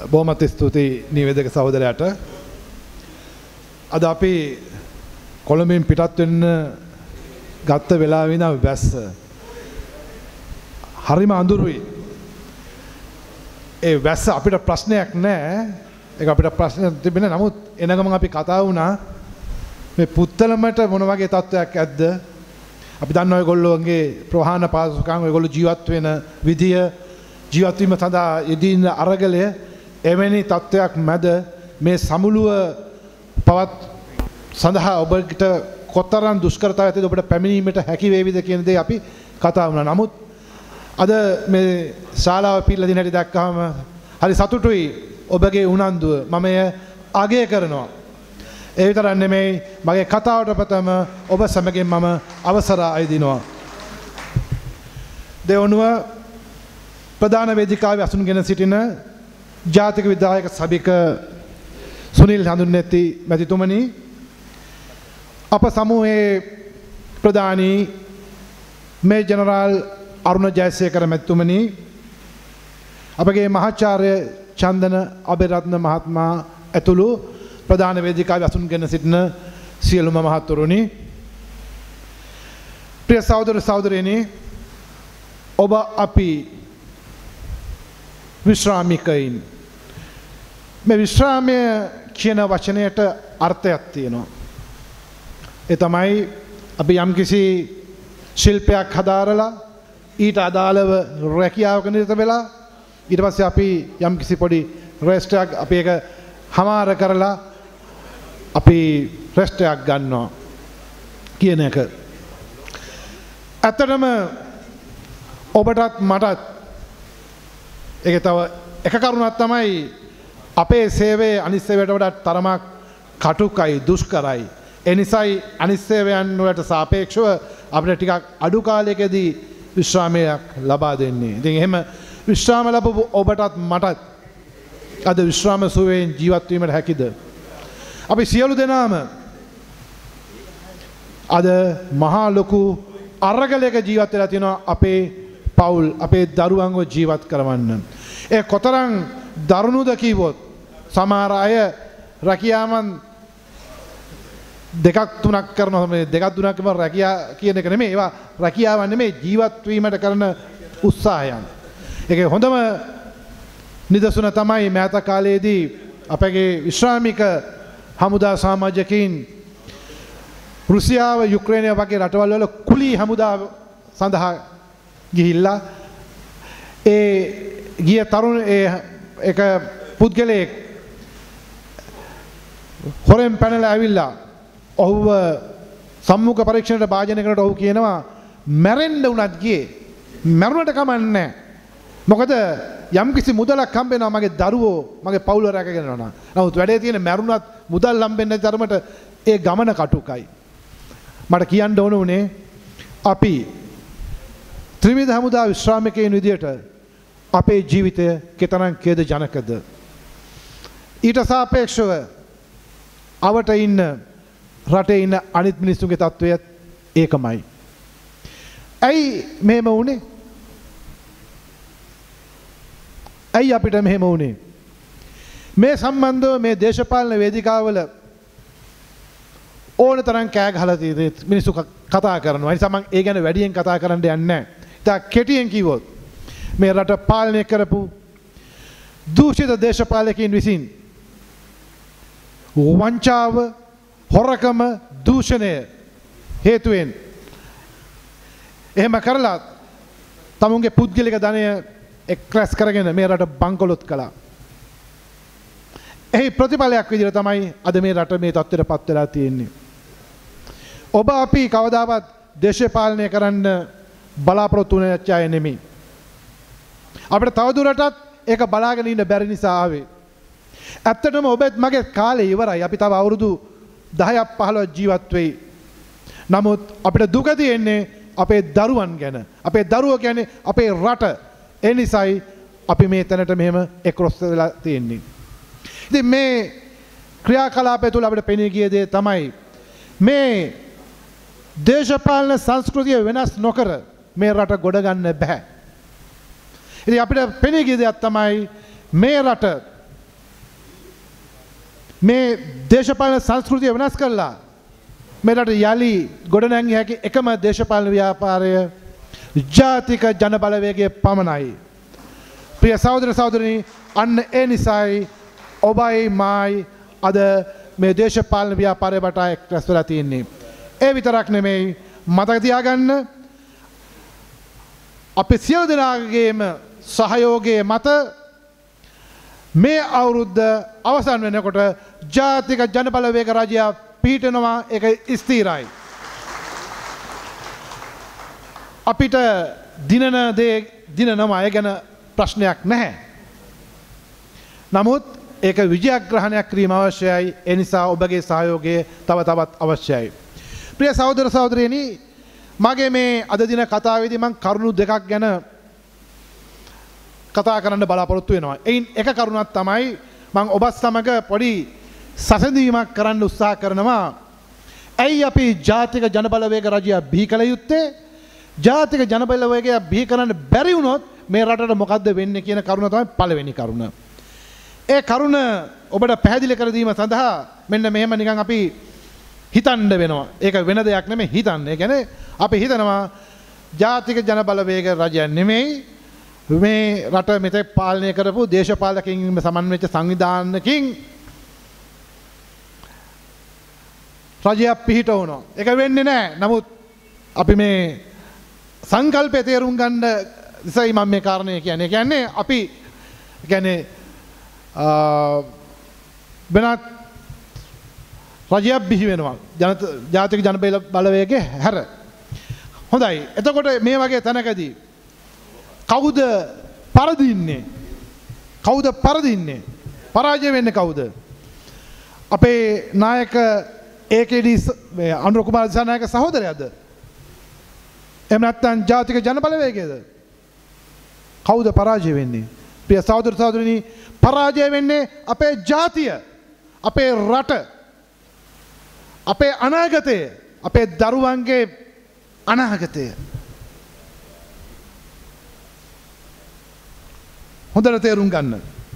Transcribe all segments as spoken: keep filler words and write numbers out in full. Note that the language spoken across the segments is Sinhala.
බොහොමත් ස්තුතියි නිවේදක සහෝදරයාට. අද අපි කොළඹින් පිටත් වෙන්න ගත්ත වෙලාවේ ඉඳන් වැස්ස හරිම අඳුරුයි. ඒ වැස්ස අපිට ප්‍රශ්නයක් නෑ. ඒක අපිට ප්‍රශ්නයක් තිබෙන්නේ. නමුත් එන ගමන් අපි කතා වුණා මේ පුත්තලමට මොන වගේ තත්ත්වයක් ඇද්ද? අපි දන්නවා ඒගොල්ලෝගේ ප්‍රවාහන පාසුකම්, ඒගොල්ලෝ ජීවත් වෙන විදිය, ජීවත් වීම සඳහා යෙදින අරගලය, එවැනි තත්ත්වයක් මැද මේ සමුළුව පවත් සඳහා ඔබට කොතරම් දුෂ්කරතාවයක් ඇතිද ඔබට පැමිණීමට හැකි වේවිද කියන දේ අපි කතා වුණා. නමුත් අද මේ ශාලාව පිළිලා දින හැටි දැක්කම හරි සතුටුයි ඔබගේ උනන්දුව. මම එය අගය කරනවා. ඒ විතරක් නෙමෙයි, මගේ කතාවට ප්‍රථම ඔබ සමගින් මම අවසර අයදිනවා. දෙවනුව ප්‍රධාන වේදිකාවේ අසුන්ගෙන සිටින ජාතික විධායක සභික සුනිල් හඳුන්නැති මැතිතුමනි, අප සමූහයේ ප්‍රධානී මේ ජනරාල් අරුණ ජයසේකර මැතිතුමනි, අපගේ මහාචාර්ය චන්දන අබේරත්න මහත්මයා ඇතුළු ප්‍රධාන වේදිකාවේ අසුන්ගෙන සිටින සියලුම මහතුරුනි, ප්‍රිය සහෝදර සහෝදරියනි, ඔබ අපි විශ්‍රාමිකයින්. මේ විශ්‍රාමය කියන වචනයට අර්ථයක් තියෙනවා. ඒ තමයි අපි යම්කිසි ශිල්පයක් හදාරලා ඊට අදාළව රැකියාවක නිරත වෙලා ඊට පස්සේ අපි යම්කිසි පොඩි රෙස්ට් එකක් අපි ඒක හමාර කරලා අපි රෙස්ට් එකක් ගන්නවා කියන එක. ඇත්තටම ඔබටත් මටත් ඒක තව එක කරුණක් තමයි අපේ සේවයේ අනිත් සේවයට වඩා තරමක් කටුකයි, දුෂ්කරයි. ඒ නිසායි අනිත් සේවයන් වලට සාපේක්ෂව අපිට ටිකක් අඩු කාලයකදී විශ්‍රාමයක් ලබා දෙන්නේ. ඉතින් එහෙම විශ්‍රාම ලැබපු ඔබටත් මටත් අද විශ්‍රාම සුවයෙන් ජීවත් වීමට හැකිද? අපි සියලු දෙනාම අද මහා ලොකු අරගලයක ජීවත් වෙලා තියෙනවා අපේ පවුල්, අපේ දරුවන්ව ජීවත් කරවන්න. ඒ කොතරම් දරුණුද කිව්වොත් සමහර අය රැකියාවන් දෙකක් තුනක් කරනවා. මේ දෙකක් තුනක් කරන රැකියා කියන එක නෙමෙයි, ඒවා රැකියාවක් නෙමෙයි, ජීවත් වීමට කරන උත්සාහයන්. ඒකේ හොඳම නිදසුන තමයි මෑත කාලයේදී අපගේ විශ්‍රාමික හමුදා සමාජිකයින් රුසියාව, යුක්‍රේනය වගේ රටවල් වල කුලී හමුදා සඳහා ගිහිල්ලා ඒ ගිය තරුණ ඒ එක පුද්ගලයෙක් හොරෙන් පැනලා ඇවිල්ලා ඔහුව සම්මුඛ පරීක්ෂණයට භාජනය කරනකොට ඔහු කියනවා මැරෙන්න උනත් ගියේ, මැරුණට කමන්නේ නැහැ. මොකද යම්කිසි මුදලක් හම්බෙනවා මගේ දරුවෝ මගේ පවුල රැකගෙන යනවා. නමුත් වැඩේ තියෙන මැරුණත් මුදල් හම්බෙන්නේ නැති තරමට ඒ ගමන කටුකයි. මට කියන්න ඕන උනේ අපි ත්‍රිවිධ හමුදා විශ්‍රාමිකයන් විදියට අපේ ජීවිතය කෙතරම් ඛේද ජනකද? ඊට සාපේක්ෂව අවට ඉන්න රටේ ඉන්න අනිත් මිනිස්සුන්ගේ තත්ත්වයත් ඒකමයි. ඇයි මෙහෙම වුනේ? ඇයි අපිට මෙහෙම වුනේ? මේ සම්බන්ධව මේ දේශපාලන වේදිකාවල ඕන තරම් කෑ ගහලා තියෙන මිනිස්සු කතා කරනවා. ඒ නිසා මම ඒ ගැන වැඩියෙන් කතා කරන්න යන්නේ නැහැ. ඉතින් කෙටියෙන් කිව්වොත් මේ රට පාලනය කරපු දූෂිත දේශපාලකයන් විසින් වංචාව, හොරකම, දූෂණය හේතුවෙන් එහෙම කරලා තමුන්ගේ පුද්ගලික ධනය එක්රැස් කරගෙන මේ රට බංකොලොත් කළා. එහි ප්‍රතිඵලයක් විදිහට තමයි අද මේ රට මේ තත්ත්වයට පත් වෙලා තියෙන්නේ. ඔබ අපි කවදාවත් දේශපාලනය කරන්න බලාපොරොත්තු වෙන අය නෙමෙයි. අපිට තවදුරටත් ඒක බලාගෙන ඉන්න බැරි නිසා ආවේ. ඇත්තටම ඔබත් මගේ කාලේ ඉවරයි. අපි තව අවුරුදු දහයක් පහළොවක් ජීවත් වෙයි. නමුත් අපිට දුක තියෙන්නේ අපේ දරුවන් ගැන. අපේ දරුවෝ කියන්නේ අපේ රට. ඒ නිසායි අපි මේ තැනට මෙහෙම එක්රොස් වෙලා තියෙන්නේ. ඉතින් මේ ක්‍රියාකලාපය තුළ අපිට පෙනී ගිය දේ තමයි මේ දේශපාලන සංස්කෘතිය වෙනස් නොකර මේ රට ගොඩ ගන්න බෑ. ඉතින් අපිට පෙනී ගිය දෙයක් තමයි මේ රට මේ දේශපාලන සංස්කෘතිය වෙනස් කරලා මේ රට යලි ගොඩනැංවිය හැකි එකම දේශපාලන ව්‍යාපාරය ජාතික ජනබලවේගයේ පමණයි. ප්‍රිය සහෝදර සහෝදරනි, අන්න ඒ නිසායි ඔබයි මායි අද මේ දේශපාලන ව්‍යාපාරය වටා එක්රැස් වෙලා තියෙන්නේ. ඒ විතරක් නෙමෙයි, මතක තියාගන්න අපි සියලු දෙනාගේම සහයෝගයේ මත මේ අවුරුද්ද අවසන් වෙනකොට ජාතික ජනබලවේග රජය පිහිටනවා. ඒක ස්ථිරයි. අපිට දිනන දේ දිනනවා, ඒ ගැන ප්‍රශ්නයක් නැහැ. නමුත් ඒක විජයග්‍රහණයක් කිරීම අවශ්‍යයි. ඒ නිසා ඔබගේ සහයෝගය තව තවත් අවශ්‍යයි. ප්‍රිය සහෝදර සහෝදරියනි, මගේ මේ අද දින කතාවේදී මම කරුණු දෙකක් ගැන කතා කරන්න බලාපොරොත්තු වෙනවා. එයින් එක කරුණක් තමයි මම ඔබත් සමග පොඩි සැසඳීමක් කරන්න උත්සාහ කරනවා. ඇයි අපි ජාතික ජනබලවේග රජය බිහි කළ යුත්තේ? ජාතික ජනබලවේගය බිහි කරන්න බැරි වුණොත් මේ රටට මොකද්ද වෙන්නේ කියන කරුණ තමයි පළවෙනි කරුණ. ඒ කරුණ ඔබට පැහැදිලි කර දීම සඳහා මෙන්න මෙහෙම නිකන් අපි හිතන්න වෙනවා. ඒක වෙන දෙයක් නෙමෙයි, හිතන්න. ඒ කියන්නේ අපි හිතනවා ජාතික ජනබලවේග රජය නෙමෙයි මේ රට මෙතෙක් පාලනය කරපු දේශපාලකයින් සමන්විත සංවිධානකින් රජයක් පිහිට වුණා. ඒක වෙන්නේ නැහැ. නමුත් අපි මේ සංකල්පය තේරුම් ගන්න ඉසයි මම මේ කාරණේ කියන්නේ. කියන්නේ අපි කියන්නේ වෙනත් රජයක් බිහි වෙනවා. ජාතික ජනබල බලවේගයේ හැර. හොඳයි. එතකොට මේ වගේ තැනකදී කවුද පරදින්නේ? කවුද පරදින්නේ? පරාජය වෙන්නේ කවුද? අපේ නායක ඒ කේ ඩී මේ අනුර කුමාර දිසානායක සහෝදරයාද? එහෙම නැත්නම් ජාතික ජනබලවේගයද? කවුද පරාජය වෙන්නේ? ප්‍රිය සහෝදර සහෝදරිනි, පරාජය වෙන්නේ අපේ ජාතිය, අපේ රට, අපේ අනාගතය, අපේ දරුවන්ගේ අනාගතය. හොඳට තේරුම් ගන්න.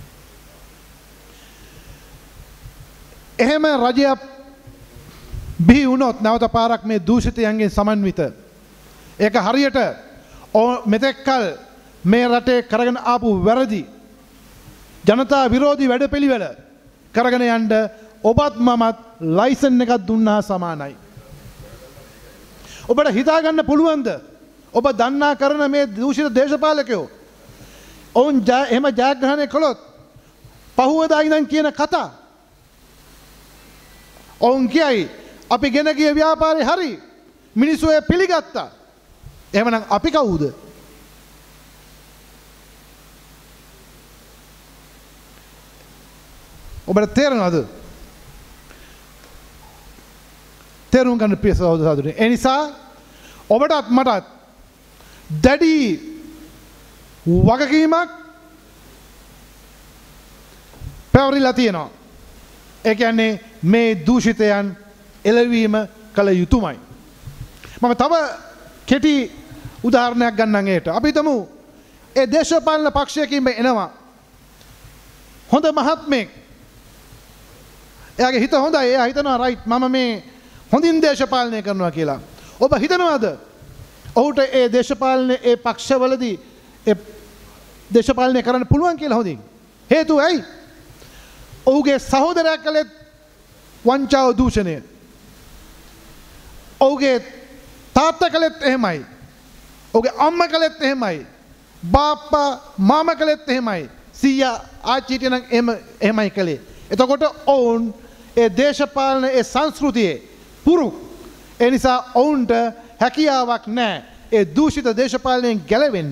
එහෙම රජයක් බිහි වුණොත් නැවත පාරක් මේ දූෂිතයන්ගෙන් සමන්විත, ඒක හරියට මෙතෙක්කල් මේ රටේ කරගෙන ආපු වැරදි ජනතා විරෝධී වැඩපිළිවෙල කරගෙන යන්න ඔබත් මමත් ලයිසන් එකක් දුන්නා සමානයි. ඔබට හිතා ගන්න පුළුවන්ද? ඔබ දන්නා කරන මේ දූෂිත දේශපාලකයෝ ඔවුන් එහෙම ජයග්‍රහණය කළොත් පහුවදා ඉඳන් කියන කතා, ඔවුන් කියයි අපි ගෙන ගිය ව්‍යාපාරේ හරි, මිනිස්සු ඒ පිළිගත්තා. එහෙමනම් අපි කවුද? ඔබට තේරෙනවද? තේරුම් ගන්න ප්‍රිය සහෝදර සහෝදරියනි. ඒ නිසා ඔබටත් මටත් දැඩි වගකීමක් පැවරිලා තියෙනවා. ඒ කියන්නේ මේ දූෂිතයන් එළවීම කළ යුතුමයි. මම තව කෙටි උදාහරණයක් ගන්නම් ඒට. අපි හිතමු ඒ දේශපාලන පක්ෂයකින් එනවා හොඳ මහත්මයෙක්. එයාගේ හිත හොඳයි. එයා හිතනවා රයිට් මම මේ හොඳින් දේශපාලනය කරනවා කියලා. ඔබ හිතනවාද ඔහුට ඒ දේශපාලනයේ ඒ පක්ෂවලදී ඒ දේශපාලනය කරන්න පුළුවන් කියලා හොඳින්? හේතුව ඇයි? ඔහුගේ සහෝදරයා කළේ වංචාව දූෂණය. ඔහුගේ තාත්තා කළෙත් එහෙමයි. ඔහුගේ අම්මා කළෙත් එහෙමයි. බාප්පා මාමා කළෙත් එහෙමයි. සීයා ආච්චිට නම් එහෙම එහෙමයි කළේ. එතකොට ඔවුන් ඒ දේශපාලන ඒ සංස්කෘතියේ පුරු. ඒ නිසා ඔවුන්ට හැකියාවක් නැහැ ඒ දූෂිත දේශපාලනයෙන් ගැලවෙන්න.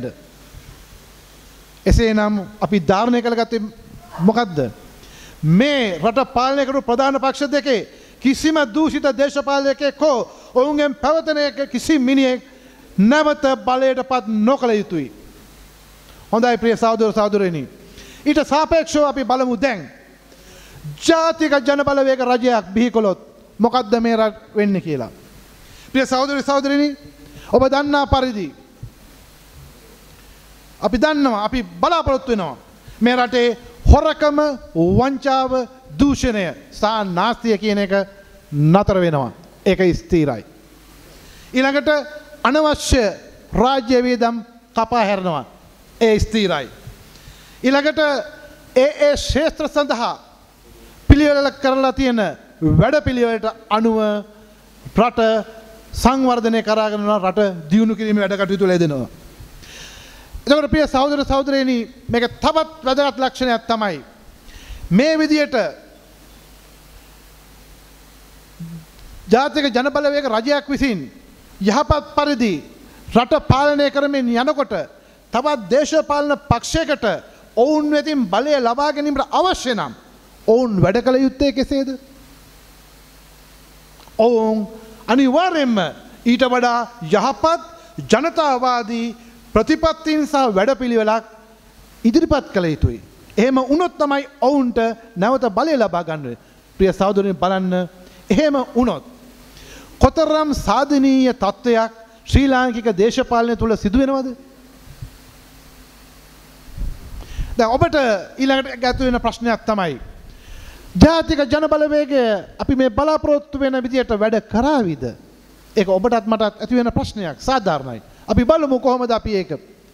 එසේනම් අපි ධාරණය කළගත්තේ මොකද්ද? මේ රට පාලනය කරපු ප්‍රධාන පක්ෂ දෙකේ කිසිම දූෂිත දේශපාලකයෙක් හෝ ඔවුන්ගෙන් පැවතෙන කිසි මිනිහෙක් නැවත බලයටපත් නොකළ යුතුයි. හොඳයි ප්‍රිය සහෝදර සහෝදරියනි. ඊට සාපේක්ෂව අපි බලමු දැන් ජාතික ජනබලවේග රජයක් බිහි කළොත් මොකද්ද මේ රට වෙන්නේ කියලා. ප්‍රිය සහෝදර සහෝදරියනි, ඔබ දන්නා පරිදි අපි දන්නවා අපි බලාපොරොත්තු වෙනවා මේ රටේ හොරකම, වංචාව, දූෂණය සහ නාස්තිය කියන එක නතර වෙනවා. ඒක ස්ථිරයි. ඊළඟට අනවශ්‍ය රාජ්‍ය වියදම් කපා හැරෙනවා. ඒ ස්ථිරයි. ඊළඟට ඒ ඒ ක්ෂේත්‍ර සඳහා පිළිවෙල කරලා තියෙන වැඩපිළිවෙලට අනුව රට සංවර්ධනය කරගෙන යන රට දියුණු කිරීමේ වැඩ කටයුතු ලැබෙනවා. එතකොට ප්‍රිය සහෝදර සහෝදරයනි මේක තවත් වැදගත් ලක්ෂණයක් තමයි මේ විදියට ජාතික ජනබලවේග රජයක් විසින් යහපත් පරිදි රට පාලනය කරමින් යනකොට තවත් දේශපාලන පක්ෂයකට ඔවුන් වෙතින් බලය ලබා ගැනීමට අවශ්‍ය නම් ඔවුන් වැඩ කළ යුත්තේ කෙසේද? ඔවුන් අනිවාර්යයෙන්ම ඊට වඩා යහපත් ජනතාවාදී ප්‍රතිපත්තීන් සහ වැඩපිළිවෙලක් ඉදිරිපත් කළ යුතුයි. එහෙම වුණොත් තමයි ඔවුන්ට නැවත බලය ලබා ගන්න. ප්‍රිය සහෝදරයන් බලන්න එහෙම වුණොත් කොතරම් සාධනීය තත්ත්වයක් ශ්‍රී ලාංකික දේශපාලනය තුළ සිදු වෙනවද? දැන් ඔබට ඊළඟට ගැතු වෙන ප්‍රශ්නයක් තමයි ජාතික ජනබලවේගය අපි මේ බලාපොරොත්තු වෙන විදියට වැඩ කරාවිද? ඒක ඔබටත් මටත් ඇති වෙන ප්‍රශ්නයක් සාධාරණයි. අපි බලමු කොහොමද අපි ඒක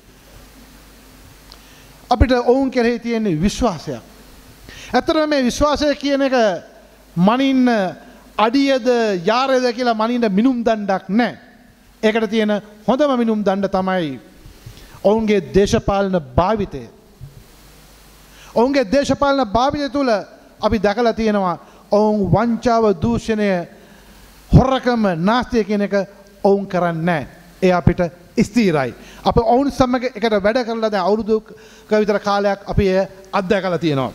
අපිට ඔවුන් කෙරෙහි තියෙන විශ්වාසයක්. ඇත්තටම මේ විශ්වාසය කියන එක මනින්න අඩියද යාරද කියලා මනින්න මිනුම් දණ්ඩක් නැහැ. ඒකට තියෙන හොඳම මිනුම් දණ්ඩ තමයි ඔවුන්ගේ දේශපාලන භාවිතය. ඔවුන්ගේ දේශපාලන භාවිතය තුළ අපි දැකලා තියෙනවා ඔවුන් වංචාව දූෂණය හොරකම නාස්තිය කියන එක ඔවුන් කරන්නේ නැහැ. ඒ අපිට ස්ථිරයි. අප ඔවුන් සමග එකට වැඩ කරලා දැන් අවුරුදුක විතර කාලයක් අපි එය අත්දැකලා තියෙනවා.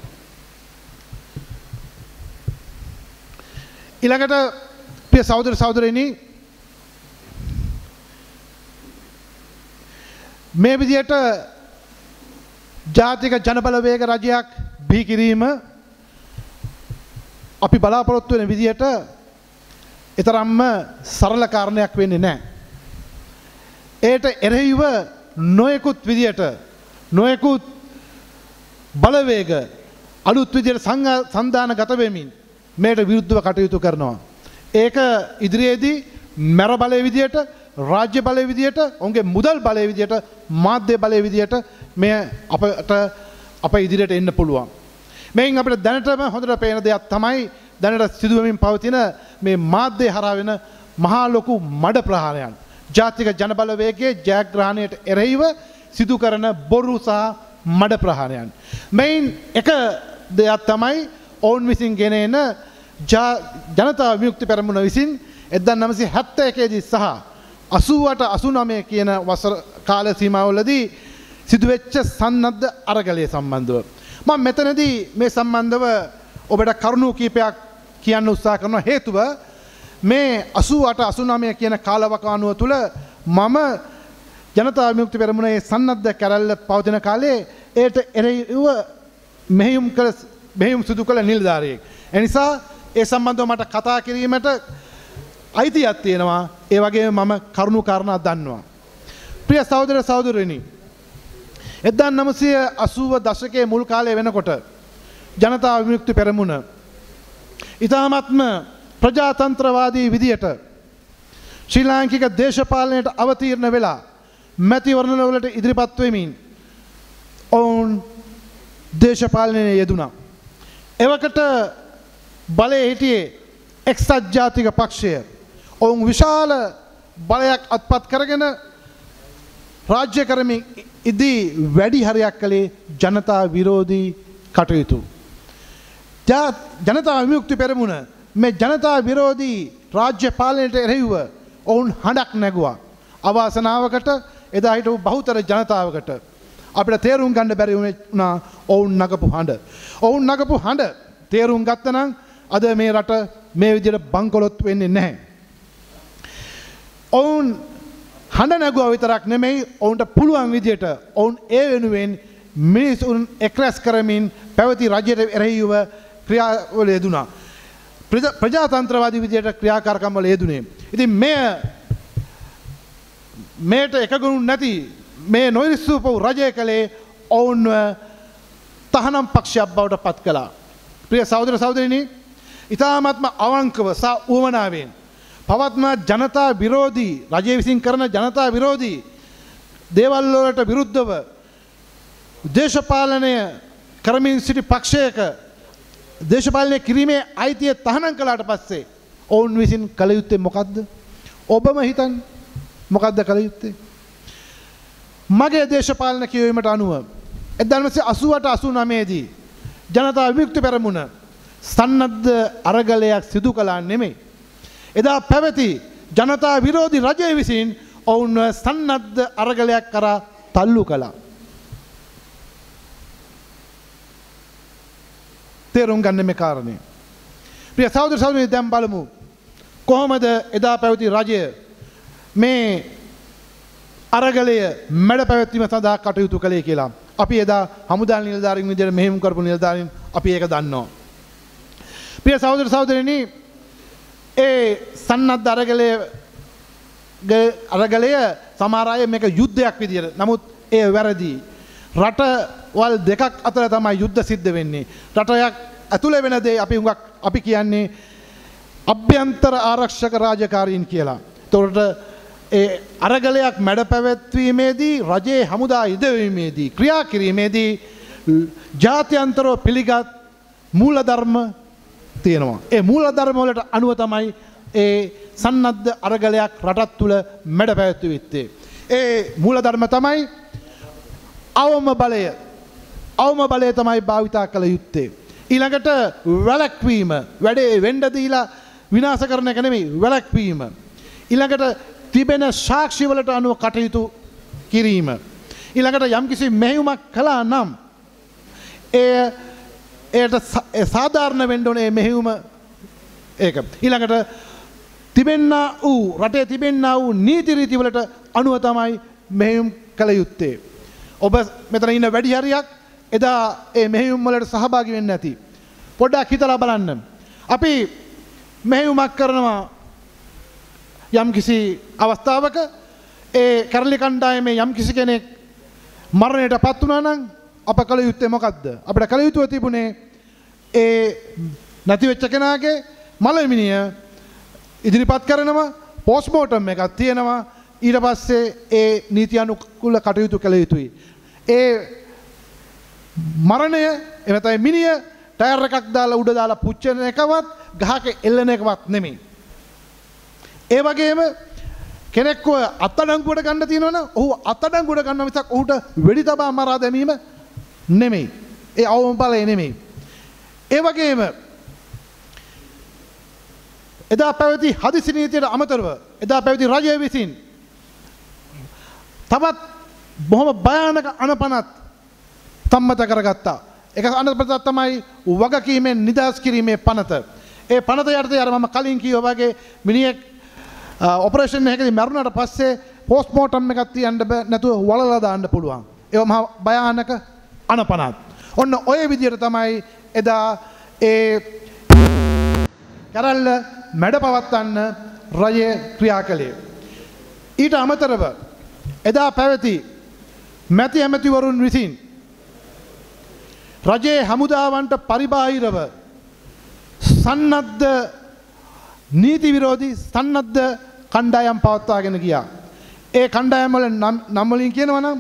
ඊළඟට ප්‍රිය සහෝදර සහෝදරියනි මේ විදියට ජාතික ජනබලවේග රජයක් බිහි කිරීම අපි බලාපොරොත්තු වෙන විදියට ඊතරම්ම සරල කාරණයක් වෙන්නේ නැහැ. ඒට එරෙහිව නොයෙකුත් විදියට නොයෙකුත් බලවේග අලුත් විදියට සංධානගත වෙමින් මේට විරුද්ධව කටයුතු කරනවා. ඒක ඉදිරියේදී මැර බලය විදියට රාජ්‍ය බලය විදියට ඔවුන්ගේ මුදල් බලය විදියට මාධ්‍ය බලය විදියට මේ අපට අප ඉදිරියට එන්න පුළුවන්. මේන් අපිට දැනටම හොඳට පේන දෙයක් තමයි දැනට සිදුවමින් පවතින මේ මාධ්‍ය හරහා වෙන මහා ලොකු මඩ ප්‍රහාරයන්. ජාතික ජනබලවේගයේ ජයග්‍රහණයට එරෙහිව සිදු කරන බොරු සහ මඩ ප්‍රහාරයන්. මේන් එක දෙයක් තමයි ඔවුන් විසින් ගෙන එන ජනතා විමුක්ති පෙරමුණ විසින් එක්දා නවසිය හැත්තෑ එකේදී සහ අසූ අට අසූ නවය කියන වසර කාල සීමාවලදී සිදුවෙච්ච සන්නද්ධ අරගලය සම්බන්ධව මම මෙතනදී මේ සම්බන්ධව ඔබට කරුණු කීපයක් කියන්න උත්සාහ කරන හේතුව මේ අසූ අට අසූ නවය කියන කාලවකවානුව තුළ මම ජනතා විමුක්ති පෙරමුණේ සන්නද්ධ කැරැල්ල පවතින කාලේ ඒට එරෙහිව මෙහෙයුම් කළ මෙහෙයුම් සිදු කළ නිලධාරියෙක්. එනිසා ඒ සම්බන්ධව මට කතා කිරීමට අයිතියක් තියෙනවා. ඒ වගේම මම කරුණු කාරණා දන්නවා. ප්‍රිය සහෝදර සහෝදරියනි එක්දා නවසිය අසූව දශකයේ මුල් කාලය වෙනකොට ජනතා විමුක්ති පෙරමුණ ඉතාමත්ම ප්‍රජාතන්ත්‍රවාදී විදියට ශ්‍රී ලාංකික දේශපාලනයට අවතීර්ණ වෙලා මැතිවරණවලට ඉදිරිපත් වෙමින් ඔවුන් දේශපාලනයේ යෙදුණා. එවකට බලයේ හිටියේ එක්සත් ජාතික පක්ෂය. ඔවුන් විශාල බලයක් අත්පත් කරගෙන රාජ්‍ය කරමින් ඉදී වැඩි හරියක් කළේ ජනතා විරෝධී කටයුතු. ජනතා විමුක්ති පෙරමුණ මේ ජනතා විරෝධී රාජ්‍ය පාලනයට එරෙහිව ඔවුන් හඬක් නැගුවා. අවාසනාවකට එදා හිටපු බහුතර ජනතාවකට අපිට තේරුම් ගන්න බැරි වුණා ඔවුන් නගපු හඬ. ඔවුන් නගපු හඬ තේරුම් ගත්තනම් අද මේ රට මේ විදිහට බංකොලොත් වෙන්නේ නැහැ. ඔවුන් හඬ නැගුවා විතරක් නෙමෙයි ඔවුන්ට පුළුවන් විදිහට ඔවුන් ඒ වෙනුවෙන් මිනිසුන් එක්රැස් කරමින් පැවති රජයට එරෙහිව ක්‍රියාවල යෙදුණා. ප්‍රජාතන්ත්‍රවාදී විදිහට ක්‍රියාකාරකම් වල යෙදුනේ. ඉතින් මෙය මේට එකගුණ නැති මේ නොයිසුපු රජය කලේ ඔවුන්ව තහනම් පක්ෂයක් බවට පත් කළා. ප්‍රිය සහෝදර සහෝදරිනි, ඊ타ත්ම අවංකව සහ උවමනාවෙන් පවත්න ජනතා විරෝධී රජය විසින් කරන ජනතා විරෝධී දේවල් වලට විරුද්ධව දේශපාලනය කරමින් සිටි පක්ෂයක දේශපාලනය කිරීමේ අයිතිය තහනම් කළාට පස්සේ ඔවුන් විසින් කළ යුත්තේ මොකද්ද? ඔබම හිතන්න මොකද්ද කළ යුත්තේ? මගේ දේශපාලන කියවීමට අනුව එක්දාස් නවසිය අසූඅට අසූනවය දී ජනතා විමුක්ති පෙරමුණ සන්නද්ධ අරගලයක් සිදු කළා නෙමෙයි. එදා පැවති ජනතා විරෝධී රජය විසින් ඔවුන්ව සන්නද්ධ අරගලයක් කරා තල්ලු කළා. තේරුම් ගන්න මේ කාරණේ. ප්‍රිය සහෝදර සහෝදරියනි, දැන් බලමු කොහොමද එදා පැවති රජය මේ අරගලය මැඩ පැවැත්වීම සඳහා කටයුතු කළේ කියලා. අපි එදා හමුදා නිලධාරීන් විදිහට මෙහෙයුම් කරපු නිලධාරීන් අපි ඒක දන්නවා. ප්‍රිය සහෝදර සහෝදරියනි, ඒ සන්නද්ධ අරගලය අරගලය සමහර අය මේක යුද්ධයක් විදියට. නමුත් ඒ වැරදි. රටවල් දෙකක් අතර තමයි යුද්ධ සිද්ධ වෙන්නේ. රටයක් ඇතුළේ වෙන දේ අපි හුඟක් අපි කියන්නේ අභ්‍යන්තර ආරක්ෂක රාජකාරීන් කියලා. ඒතකොට ඒ අරගලයක් මැඩ පැවැත්වීමේදී රජයේ හමුදා ඉදවීමේදී ක්‍රියා කිරීමේදී ජාත්‍යන්තරව පිළිගත් මූලධර්ම තියෙනවා. ඒ මූලධර්ම වලට අනුව තමයි ඒ සන්නද්ධ අරගලයක් රටත් තුළ මැඩ පැවැත්වුවේ. ඒ මූලධර්ම තමයි අවම බලය. අවම බලය තමයි භාවිතා කළ යුත්තේ. ඊළඟට වැළැක්වීම, වැඩේ වෙන්න දීලා විනාශ කරන එක නෙමෙයි, වැළැක්වීම. ඊළඟට තිබෙන සාක්ෂි වලට අනුව කටයුතු කිරීම. ඊළඟට යම්කිසි මෙහෙයුමක් කළා නම් ඒ ඒට සාධාරණ වෙන්න ඕනේ මෙහෙයුම ඒක. ඊළඟට තිබෙන්නා වූ රටේ තිබෙන්නා වූ නීති රීති වලට අනුව තමයි මෙහෙයුම් කළ යුත්තේ. ඔබ මෙතන ඉන්න වැඩි හරියක් එදා ඒ මෙහෙයුම් වලට සහභාගී වෙන්නේ නැති. පොඩ්ඩක් හිතලා බලන්න. අපි මෙහෙයුමක් කරනවා යම් කිසි අවස්ථාවක ඒ කරලි කණ්ඩායමේ යම් කිසි කෙනෙක් මරණයට පත් වුණා නම් අප කළ යුත්තේ මොකද්ද? අපිට කළ යුතුව තිබුණේ ඒ නැති වෙච්ච කෙනාගේ මලමිනිය ඉදිරිපත් කරනවා, පෝස්ට්මෝටම් එකක් තියෙනවා. ඊට පස්සේ ඒ නීති අනුකූල කටයුතු කළ යුතුයි. ඒ මරණය එනතයි මිනිය ටයර් එකක් දාලා උඩ දාලා පුච්චන එකවත් ගහක එල්ලන එකවත් නෙමෙයි. ඒ වගේම කෙනෙක්ව අත්අඩංගුවට ගන්න තියෙනවනම් ඔහු අත්අඩංගුවට ගන්න මිසක් ඔහුට වෙඩි තබා මරා දැමීම නෙමෙයි. ඒ අවම බලය නෙමෙයි. ඒ වගේම එදා පැවති හදිසි නීතියට අමතරව එදා පැවති රජය විසින් තවත් බොහොම භයානක අනපනත් සම්මත කරගත්තා. ඒක අනපනත් තමයි වගකීමෙන් නිදහස් කිරීමේ පනත. ඒ පනත යටතේ අර මම කලින් කිව්වා වගේ මිනිහෙක් ඔපරේෂන් එකකදී මරුණාට පස්සේ පෝස්ට්මෝටම් එකක් තියන්න බෑ, නැතුව වලලා දාන්න පුළුවන්. ඒක මහා භයානක අනපනත්. ඔන්න ඔය විදිහට තමයි එදා ඒ කරල්ල මැඩ පවත්වන්න රජය ක්‍රියා කළේ. ඊට අමතරව එදා පැවති මැති ඇමතිවරුන් විසින් රජයේ හමුදාවන්ට පරිබාහිරව සන්නද්ධ නීති විරෝධී සන්නද්ධ කණ්ඩායම් පවත්වාගෙන ගියා. ඒ කණ්ඩායම් වල නම් වලින් කියනවා නම්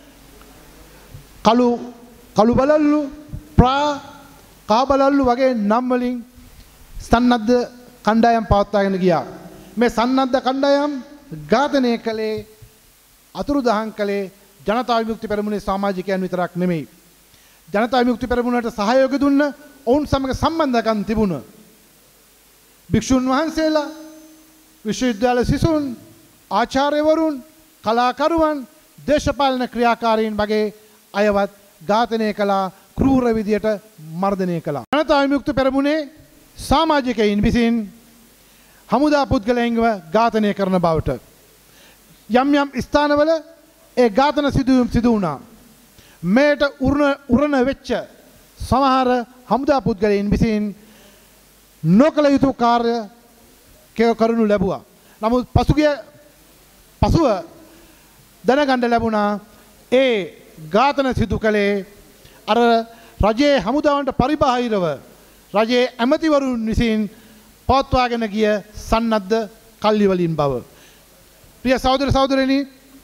කළු කළු බලල්ලු, ප්‍රා කා බලල්ලු වගේ නම් වලින් සන්නද්ධ කණ්ඩායම් පවත්වාගෙන ගියා. මේ සන්නද්ධ කණ්ඩායම් ඝාතනය කළේ අතුරුදහන් කළේ ජනතා විමුක්ති පෙරමුණේ සමාජිකයන් විතරක් නෙමෙයි. ජනතා විමුක්ති පෙරමුණට සහයෝගය දුන්න ඔවුන් සමග සම්බන්ධකම් තිබුණ භික්ෂුන් වහන්සේලා, විශ්වවිද්‍යාල සිසුන්, ආචාර්යවරුන්, කලාකරුවන්, දේශපාලන ක්‍රියාකාරීන් වගේ අයවත් ඝාතනය කළා, ක්‍රූර විදියට මර්ධනය කළා. ජනතා විමුක්ති පෙරමුණේ සමාජිකයින් විසින් හමුදා පුද්ගලයන්ව ඝාතනය කරන බවට යම් යම් ස්ථානවල ඒ ඝාතන සිදුවීම් සිදු වුණා. මේට උරණ උරණ වෙච්ච සමහර හමුදා පුද්ගලයන් විසින් නොකළ යුතු කාර්ය කරනු ලැබුවා. නමුත් පසුගිය පසුව දැනගන්න ලැබුණා ඒ ඝාතන සිදු කළේ අර රජයේ හමුදාවන්ට පරිබාහිරව රජයේ ඇමතිවරුන් විසින් පවත්වාගෙන ගිය සන්නද්ධ කල්ලි වලින් බව. ප්‍රිය සහෝදර සහෝදරයනි,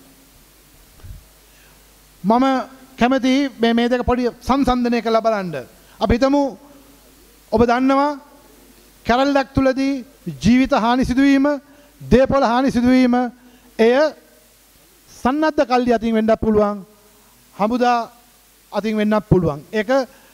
මම කැමති මේ මේ දෙක පොඩි සංසන්දනය කරලා බලන්න. අපි හිතමු ඔබ දන්නවා කැරල්ලක් තුලදී ජීවිත හානි සිදුවීම, දේපොළ හානි සිදුවීම එය සන්නද්ධ කල්ලි අතින් වෙන්නත් පුළුවන්, හමුදා අතින් වෙන්නත් පුළුවන්. ඒක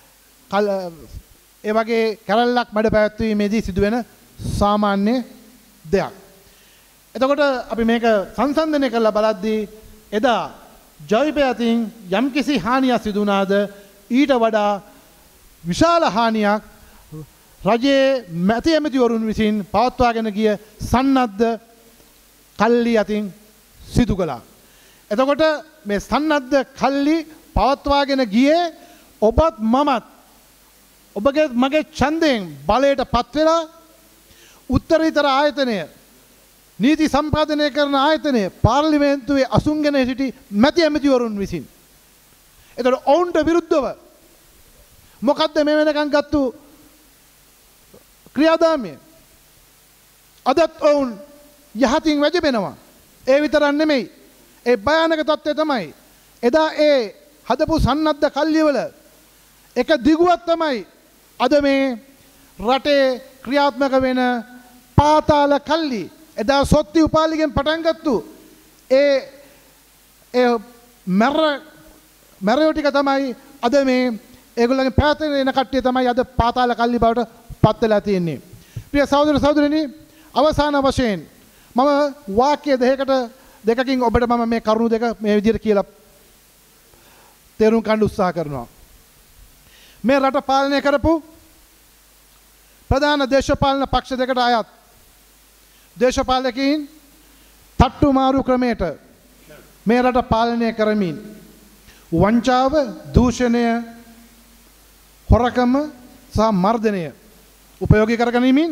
ඒ වගේ කැරල්ලක් මැඩ පැවැත්වීමේදී සිදුවෙන සාමාන්‍ය දෙයක්. එතකොට අපි මේක සංසන්දනය කරලා බලද්දී එදා ජවිපේ අතින් යම්කිසි හානියක් සිදු වුණාද ඊට වඩා විශාල හානියක් රජයේ මැති ඇමතිවරුන් විසින් පවත්වාගෙන ගිය සන්නද්ධ කල්ලි අතින් සිදු කළා. එතකොට මේ සන්නද්ධ කල්ලි පවත්වාගෙන ගියේ ඔබත් මමත් ඔබගේ මගේ ඡන්දයෙන් බලයට පත් වෙලා උත්තරීතර ආයතනය, නීති සම්පාදනය කරන ආයතනය, පාර්ලිමේන්තුවේ අසුන්ගෙන සිටි මැති ඇමතිවරුන් විසින්. එතකොට ඔවුන්ට විරුද්ධව මොකද්ද මේ වෙනකන් ගත්තු ක්‍රියාදාමය? අදත් ඔවුන් යහතින් වැජබෙනවා. ඒ විතරක් නෙමෙයි. ඒ භයානක තත්ත්වය තමයි එදා ඒ හදපු සන්නද්ධ කල්ලිවල එක දිගුවක් තමයි අද මේ රටේ ක්‍රියාත්මක වෙන පාතාල කල්ලි. එදා සොත්ති උපාලිගෙන් පටන් ගත්තු ඒ ඒ මර මරයෝ ටික තමයි අද මේ ඒගොල්ලන්ගේ පැත්තෙන් එන කට්ටිය තමයි අද පාතාල කල්ලි බවට පත් වෙලා තියෙන්නේ. ප්‍රිය සහෝදර සහෝදරියනි, අවසාන වශයෙන් මම වාක්‍ය දෙකකට දෙකකින් ඔබට මම මේ කරුණු දෙක මේ විදිහට කියලා තේරුම් ගන්න උත්සාහ කරනවා. මේ රට පාලනය කරපු ප්‍රධාන දේශපාලන පක්ෂ දෙකට අයත් දේශපාලකයින් තට්ටු මාරු ක්‍රමයට මේ රට පාලනය කරමින් වංචාව, දූෂණය, හොරකම සහ මර්ධනය උපයෝගී කරගනිමින්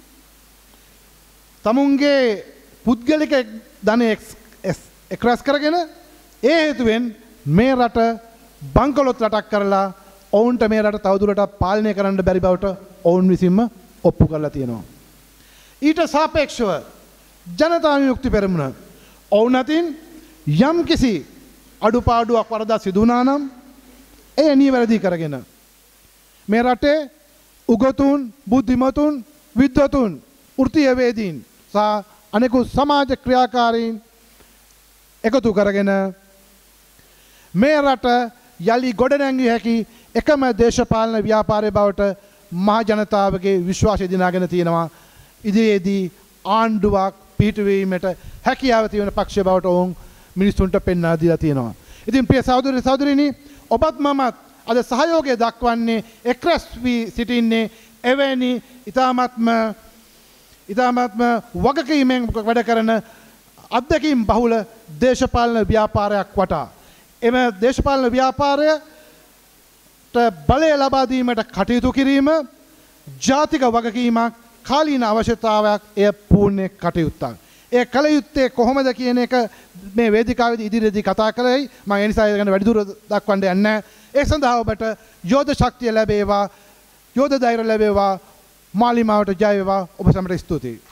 තමුන්ගේ පුද්ගලික ධනය එක්රැස් කරගෙන ඒ හේතුවෙන් මේ රට බංකොලොත් රටක් කරලා ඔවුන්ට මේ රට තවදුරටත් පාලනය කරන්න බැරි බවට ඔවුන් විසින්ම ඔප්පු කරලා තියෙනවා. ඊට සාපේක්ෂව ජනතා විමුක්ති පෙරමුණ ඔවුන් අතින් යම් කිසි අඩුපාඩුවක් වරදක් සිදු වුණා නම් එය නිවැරදි කරගෙන මේ රටේ උගතුන්, බුද්ධිමතුන්, විද්වතුන්, වෘත්තීයවේදීන් සහ අනෙකුත් සමාජ ක්‍රියාකාරීන් එකතු කරගෙන මේ රට යලි ගොඩනැංවිය හැකි එකම දේශපාලන ව්‍යාපාරය බවට මහ ජනතාවගේ විශ්වාසය දිනාගෙන තියෙනවා. ඉදිරියේදී ආණ්ඩුවක් පිහිටුවීමට හැකියාව තියෙන පක්ෂය බවට ඔවුන් මිනිස්සුන්ට පෙන්වා දීලා තියෙනවා. ඉතින් ප්‍රිය සහෝදර සහෝදරියනි, ඔබත් මමත් අද සහයෝගය දක්වන්නේ එක්රැස් වී සිටින්නේ එවැනි ඊ타ත්ම ඊ타ත්ම වගකීමෙන් වැඩ කරන අත්දැකීම් බහුල දේශපාලන ව්‍යාපාරයක් වටා. එම දේශපාලන ව්‍යාපාරයට බලය ලබා දීමට කටයුතු කිරීම ජාතික වගකීමක්, කාලීන අවශ්‍යතාවයක්, එය පූර්ණ කටයුත්තක්. ඒ කල යුත්තේ කොහොමද කියන එක මේ වේදිකාවේදී ඉදිරියේදී කතා කරයි. මම ඒ නිසා ඒක ගැන වැඩිදුර දක්වන්න යන්නේ නැහැ. ඒ සඳහා ඔබට යෝධ ශක්තිය ලැබේවා, යෝධ ධෛර්ය ලැබේවා, මාලිමාවට ජය වේවා. ඔබ සැමට ස්තුතියි.